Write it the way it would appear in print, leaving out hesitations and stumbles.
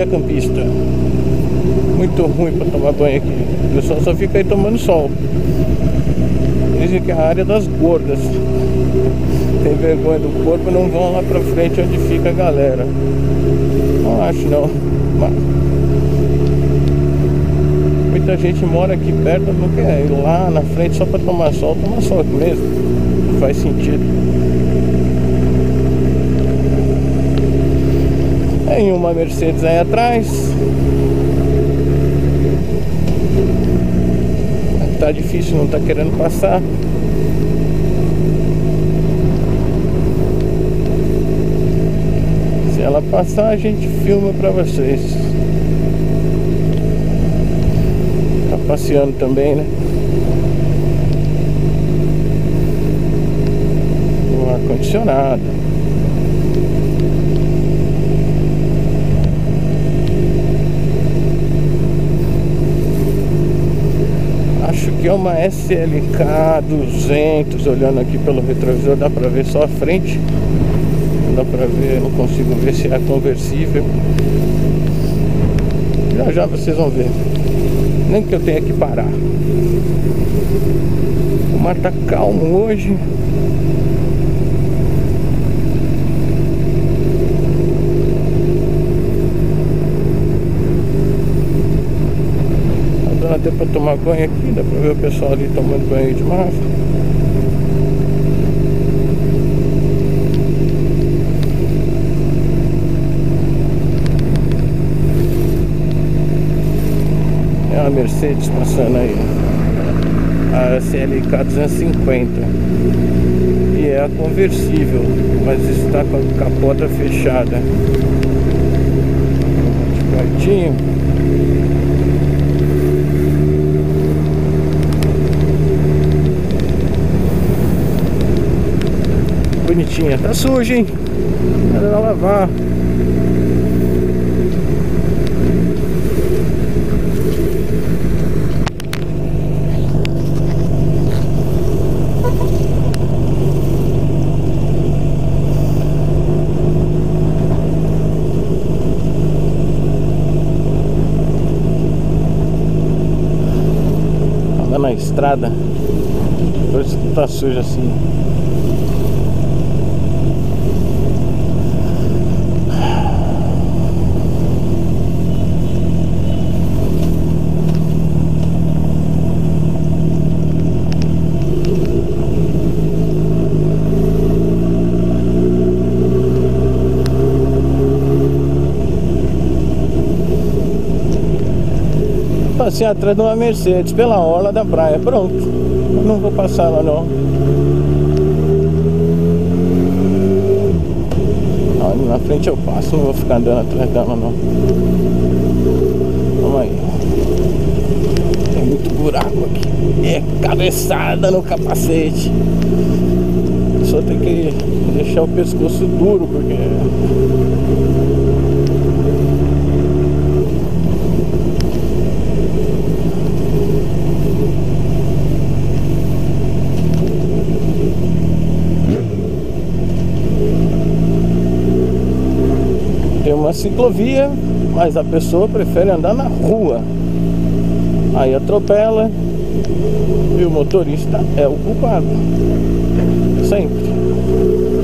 dia, campista. Muito ruim pra tomar banho aqui. O pessoal só fica aí tomando sol. Dizem que é a área das gordas. Tem vergonha do corpo, não vão lá pra frente onde fica a galera. Não acho não. Mas muita gente mora aqui perto, não quer ir lá na frente só pra tomar sol aqui mesmo. Não faz sentido. Tem uma Mercedes aí atrás. Tá difícil, não tá querendo passar. Se ela passar, a gente filma pra vocês. Tá passeando também, né? No ar-condicionado. Acho que é uma SLK 200. Olhando aqui pelo retrovisor, dá pra ver só a frente. Não dá pra ver, não consigo ver se é conversível. Já já vocês vão ver. Nem que eu tenha que parar. O mar tá calmo hoje. Tá dando até pra tomar banho aqui. Dá pra ver o pessoal ali tomando banho de mar. A Mercedes passando aí, a SLK 250, e é a conversível, mas está com a capota fechada. De pertinho. Bonitinha, tá suja, hein? Vai lavar. Na estrada, por isso que tá sujo assim. Passei atrás de uma Mercedes pela orla da praia, pronto. Não vou passar lá não. Ali na frente eu passo, não vou ficar andando atrás dela não. Vamos aí. Tem muito buraco aqui. É cabeçada no capacete. Só tem que deixar o pescoço duro, porque tem uma ciclovia, mas a pessoa prefere andar na rua. Aí atropela e o motorista é o culpado. Sempre.